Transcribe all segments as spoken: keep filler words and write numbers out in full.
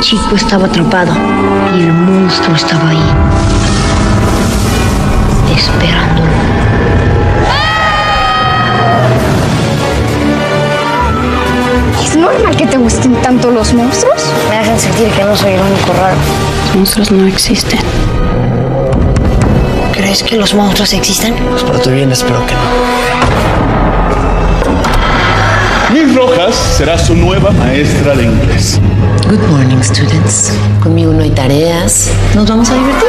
chico estaba atrapado y el monstruo estaba ahí, esperándolo. ¿Es normal que te gusten tanto los monstruos? Me hacen sentir que no soy el único raro. Los monstruos no existen. ¿Crees que los monstruos existen? Pues por tu bien espero que no. Miss Rojas será su nueva maestra de inglés. Good morning, students. Conmigo no hay tareas. Nos vamos a divertir.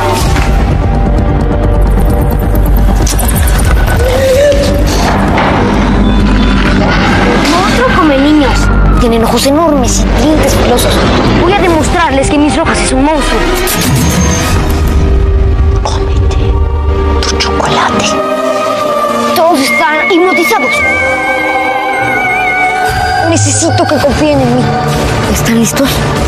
El monstruo come niños. Tienen ojos enormes y dientes filosos. Voy a demostrarles que Miss Rojas es un monstruo. Cómete tu chocolate. Todos están hipnotizados. Necesito que confíen en mí. ¿Están listos?